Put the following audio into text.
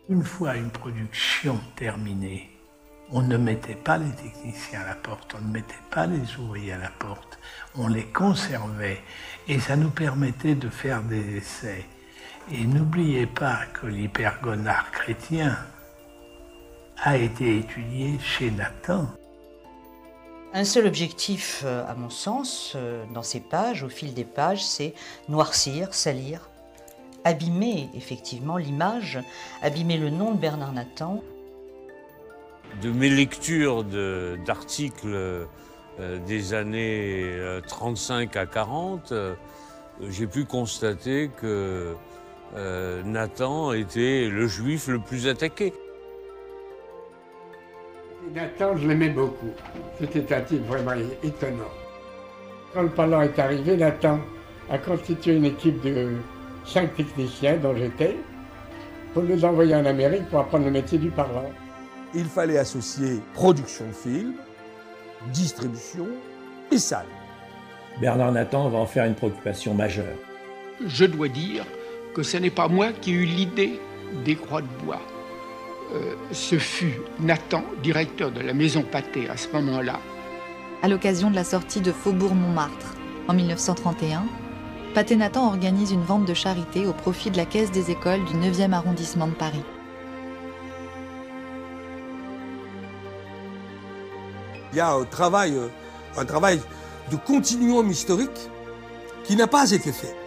Une fois une production terminée, on ne mettait pas les techniciens à la porte, on ne mettait pas les ouvriers à la porte, on les conservait et ça nous permettait de faire des essais. Et n'oubliez pas que l'hypergonard chrétien a été étudié chez Nathan. Un seul objectif, à mon sens, dans ces pages, au fil des pages, c'est noircir, salir, abîmer effectivement l'image, abîmer le nom de Bernard Nathan. De mes lectures d'articles des années 35 à 40, j'ai pu constater que Nathan était le juif le plus attaqué. Nathan, je l'aimais beaucoup. C'était un type vraiment étonnant. Quand le parlant est arrivé, Nathan a constitué une équipe de 5 techniciens, dont j'étais, pour nous envoyer en Amérique pour apprendre le métier du parlant. Il fallait associer production de films, distribution et salle. Bernard Nathan va en faire une préoccupation majeure. Je dois dire que ce n'est pas moi qui ai eu l'idée des croix de bois. Ce fut Nathan, directeur de la maison Pathé à ce moment-là. À l'occasion de la sortie de Faubourg Montmartre en 1931, Pathé Nathan organise une vente de charité au profit de la Caisse des écoles du 9e arrondissement de Paris. Il y a un travail de continuum historique qui n'a pas été fait.